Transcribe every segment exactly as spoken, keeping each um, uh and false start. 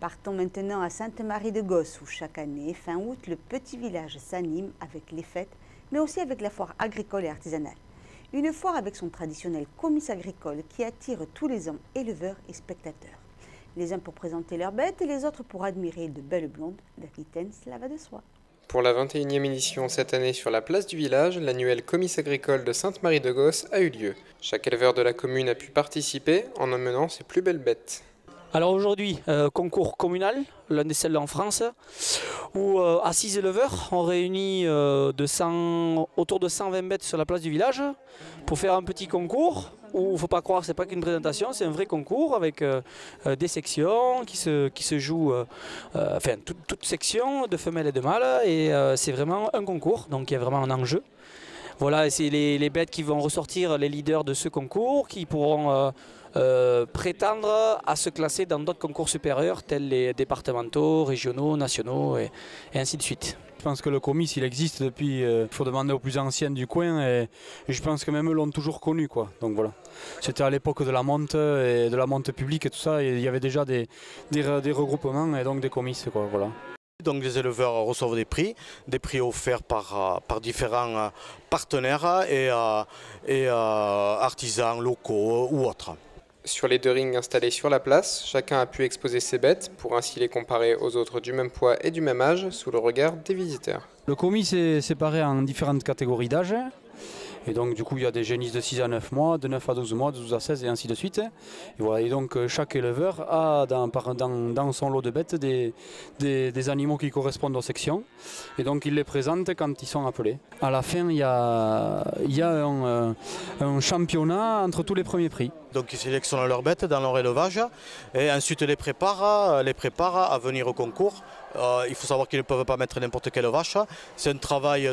Partons maintenant à Sainte-Marie-de-Gosse où chaque année, fin août, le petit village s'anime avec les fêtes, mais aussi avec la foire agricole et artisanale. Une foire avec son traditionnel comice agricole qui attire tous les ans éleveurs et spectateurs. Les uns pour présenter leurs bêtes et les autres pour admirer de belles blondes. D'Aquitaine, cela va de soi. Pour la vingt et unième édition cette année sur la place du village, l'annuel comice agricole de Sainte-Marie-de-Gosse a eu lieu. Chaque éleveur de la commune a pu participer en emmenant ses plus belles bêtes. Alors aujourd'hui, euh, concours communal, l'un des seuls en France, où euh, à six éleveurs, on réunit euh, de cent, autour de cent vingt bêtes sur la place du village pour faire un petit concours où il ne faut pas croire que ce n'est pas qu'une présentation, c'est un vrai concours avec euh, euh, des sections qui se, qui se jouent, euh, euh, enfin toutes toute sections de femelles et de mâles, et euh, c'est vraiment un concours, donc il y a vraiment un enjeu. Voilà, c'est les, les bêtes qui vont ressortir les leaders de ce concours, qui pourront euh, euh, prétendre à se classer dans d'autres concours supérieurs, tels les départementaux, régionaux, nationaux et, et ainsi de suite. Je pense que le comice il existe depuis, il euh, faut demander aux plus anciennes du coin et, et je pense que même eux l'ont toujours connu, quoi. Donc voilà. C'était à l'époque de la monte et de la monte publique et tout ça, et il y avait déjà des, des, des regroupements et donc des comices, quoi, voilà. Donc les éleveurs reçoivent des prix, des prix offerts par, par différents partenaires et, et artisans locaux ou autres. Sur les deux rings installés sur la place, chacun a pu exposer ses bêtes pour ainsi les comparer aux autres du même poids et du même âge sous le regard des visiteurs. Le comice est séparé en différentes catégories d'âge. Et donc du coup il y a des génisses de six à neuf mois, de neuf à douze mois, de douze à seize et ainsi de suite. Et, voilà, et donc chaque éleveur a dans, dans, dans son lot de bêtes des, des, des animaux qui correspondent aux sections. Et donc il les présente quand ils sont appelés. À la fin il y a, il y a un, un championnat entre tous les premiers prix. Donc ils sélectionnent leurs bêtes dans leur élevage et ensuite les préparent, les préparent à venir au concours. Euh, il faut savoir qu'ils ne peuvent pas mettre n'importe quelle vache. C'est un travail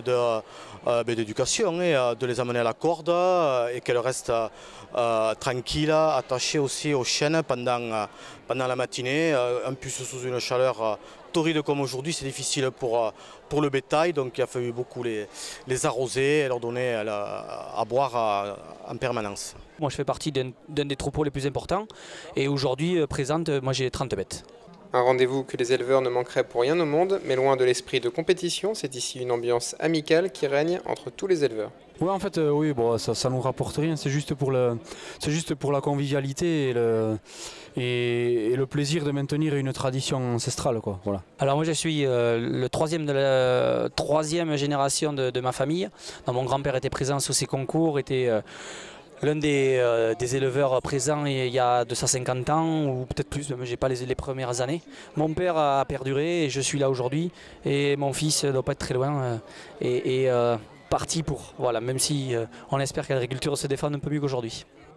d'éducation de, euh, et de les amener à la corde euh, et qu'elles restent euh, tranquilles, attachées aussi aux chaînes pendant, euh, pendant la matinée. Euh, en plus sous une chaleur euh, torride comme aujourd'hui, c'est difficile pour, euh, pour le bétail, donc il a fallu beaucoup les, les arroser et leur donner à, à boire à, en permanence. Moi je fais partie d'un des troupeaux les plus importants et aujourd'hui euh, présente, moi j'ai trente bêtes. Un rendez-vous que les éleveurs ne manqueraient pour rien au monde, mais loin de l'esprit de compétition, c'est ici une ambiance amicale qui règne entre tous les éleveurs. Oui, en fait, euh, oui, bon, ça ne nous rapporte rien, c'est juste pour le, c'est juste pour la convivialité et le, et, et le plaisir de maintenir une tradition ancestrale, quoi. Voilà. Alors moi je suis euh, le troisième de la troisième génération de, de ma famille. Donc, mon grand-père était présent sous ces concours, était euh, l'un des, euh, des éleveurs présents il y a deux cent cinquante ans, ou peut-être plus, mais je n'ai pas les, les premières années. Mon père a perduré et je suis là aujourd'hui. Et mon fils ne doit pas être très loin euh, et, et euh, parti pour. Voilà, même si euh, on espère que l'agriculture se défende un peu mieux qu'aujourd'hui.